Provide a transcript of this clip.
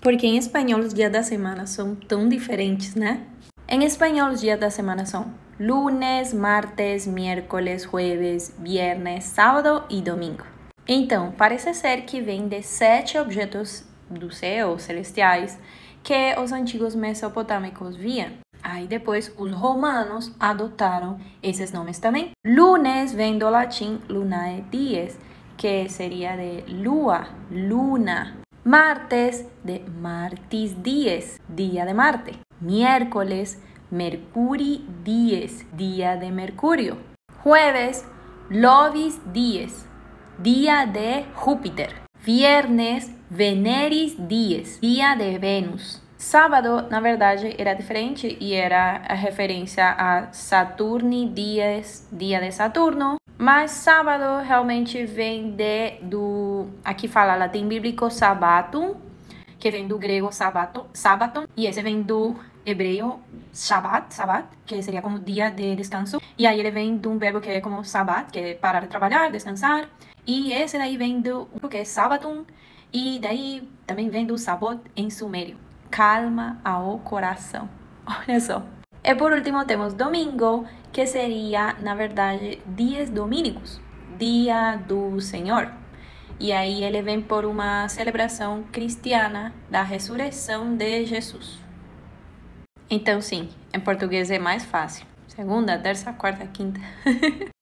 Porque em espanhol os dias da semana são tão diferentes, né? Em espanhol os dias da semana são lunes, martes, miércoles, jueves, viernes, sábado e domingo. Então, parece ser que vem de 7 objetos do céu, celestiais, que os antigos mesopotâmicos viam. Aí depois os romanos adotaram esses nomes também. Lunes vem do latim lunae dies, que seria de lua, luna. Martes, de martis dies, dia de Marte. Miércoles, mercuri dies, dia de Mercúrio. Jueves, Lovis dies, dia de Júpiter. Viernes, Veneris dies, dia de Vênus. Sábado, na verdade, era diferente e era a referência a Saturni dies, dia de Saturno. Mas sábado realmente vem aqui fala latim bíblico sabbatum, que vem do grego sábaton, e esse vem do hebreu Shabbat, que seria como dia de descanso. E aí ele vem de um verbo que é como Sabbat, que é parar de trabalhar, descansar. E esse daí vem do que é Sabaton, e daí também vem do Sabot em sumério. Calma ao coração. Olha só. E por último temos domingo, que seria, na verdade, dias domínicos, dia do Senhor. E aí ele vem por uma celebração cristiana da ressurreição de Jesus. Então sim, em português é mais fácil. Segunda, terça, quarta, quinta.